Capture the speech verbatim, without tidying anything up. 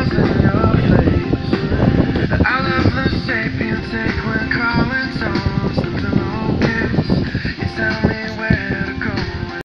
smiles in your face. I love the shape you take when calling songs, the pillowcase. You tell me